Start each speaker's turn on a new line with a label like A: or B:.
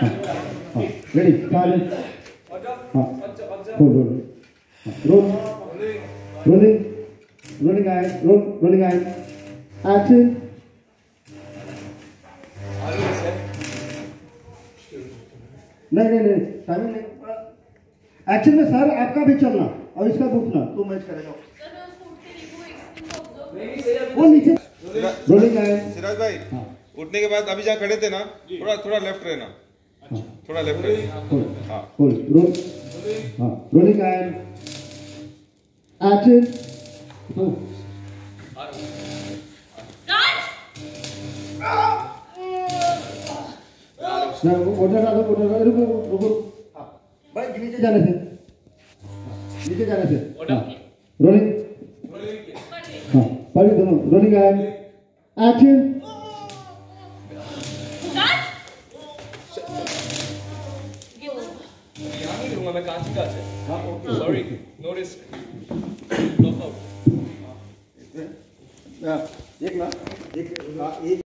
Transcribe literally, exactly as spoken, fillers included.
A: हाँ रेडी चाले हाँ roll roll roll rolling rolling आई रोल रोलिंग आई एक्शन नहीं नहीं नहीं टाइमिंग नहीं एक्शन में सर आपका भी चलना और इसका घुटना तो मैच करेगा वो नीचे रोलिंग आए
B: सिराज भाई हाँ। उठने के बाद अभी जहाँ खड़े थे ना थोड़ा थोड़ा लेफ्ट रहना हाँ। थोड़ा लेफ्ट रहना हाँ
A: रोल रोल हाँ रोलिंग आए एक्शन तो ना वो मोटर डालो मोटर डालो रुको रुको भाई नीचे जाने से नीचे जाने से रोलिंग हाँ पढ़ी दोनों रोलिंग आए एक्शन
C: यहाँ नहीं लूँगा मैं कांच का है sorry no risk knock out
A: एक ना एक